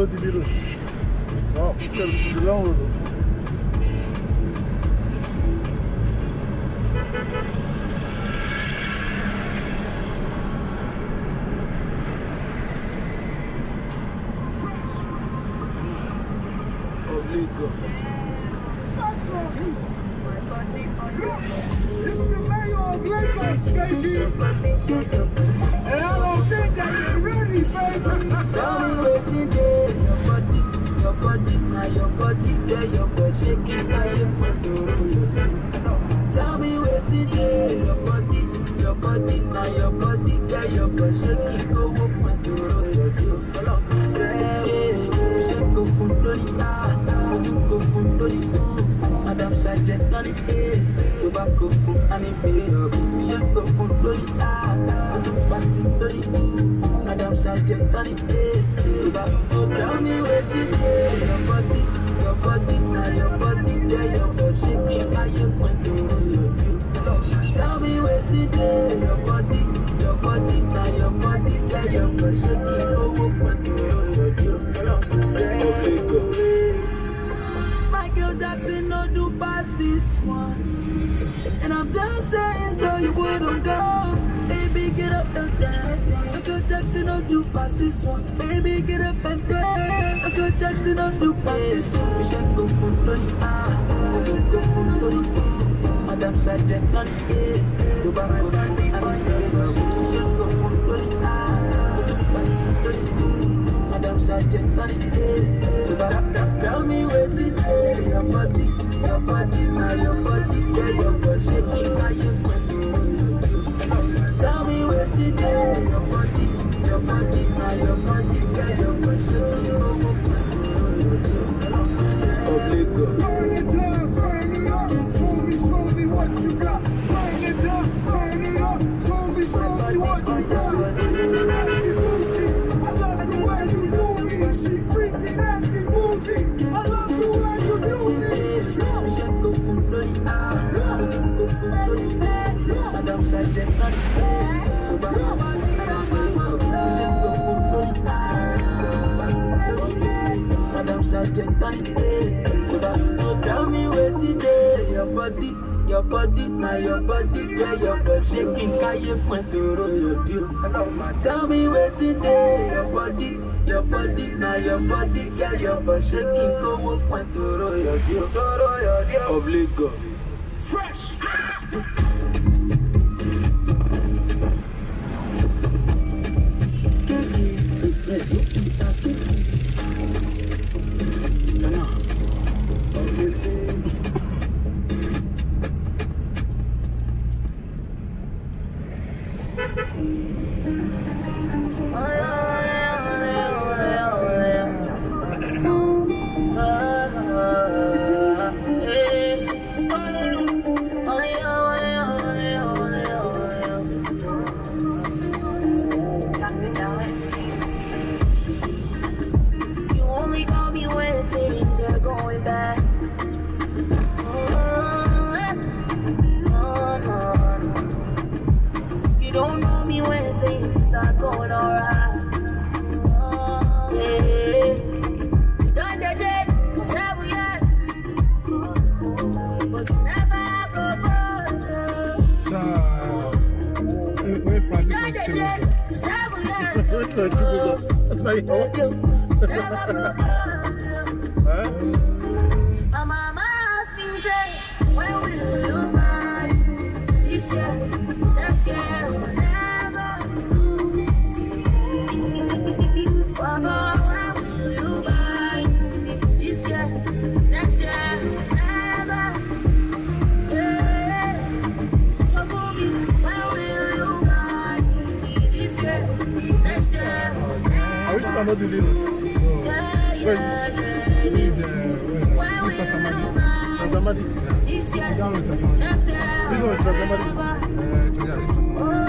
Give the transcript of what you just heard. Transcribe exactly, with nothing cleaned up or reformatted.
not the middle. No, it's the long road. This is the mayor of Lagos, baby. And I don't think that you're ready, baby. Tell me what you did. Your body, your body, now your body, yeah, your body shaking, now you're from the Tell me what you did. Your body, your body, now your body, yeah, your body shaking, go up from the road. Yeah, shake go from Florida, you go from Florida. Madam Sergeant, on the day, tobacco from Anipeo, shake go from Florida, you pass it Florida. Madam Sergeant, on the day, tobacco. Tell me what you did. Your body, your body, now your body, yeah, your body shaking, how you went to you. Tell me what you did. Your body, your body, now your body, yeah, your body shaking, go up went to you. Michael Jackson, no do past this one. And I'm just saying so you wouldn't go. Baby, get up and dance. Michael Jackson, no do past this one. Baby, get up and dance. Michael Jackson, no do past this one. We should go for Florida. We should go for Florida. Madam Sergeant, on the day. Tobacco, I'm in the We should go for Florida. We should pass it Florida. Madam Sergeant, on the day. Tobacco, tell me what it is. Your body, your body, now your body, yeah, your body shaking, how you feel. Tell me what it is. Your body, your body, now your body, yeah, your body shaking, go up Obligo. Burn it up, burn it up. Show me, show me what you got. Burn it up, burn it up. Show me, show me what you got. Nasty boozy, I love the way you do me. She freaky, nasty boozy. I love the way you do me. We should go for Florida. We should go for Florida. Madam Sergeant, on the day. We should go for Florida. Pass it Florida. Madam Sergeant, on the day. Tell me what it is. Your body, your body, now your body, yeah, your body shaking, how you went to roll your Tell me what it is. Your body, your body, now your body, yeah, your body shaking, go up went to roll your deal. Obligo. Fresh. I'm not the leader. No. Where is this? This is uh, Mister Samadi. Samadi? Yeah. You down with Samadi. This one is Samadi. Uh, yeah, it's Samadi.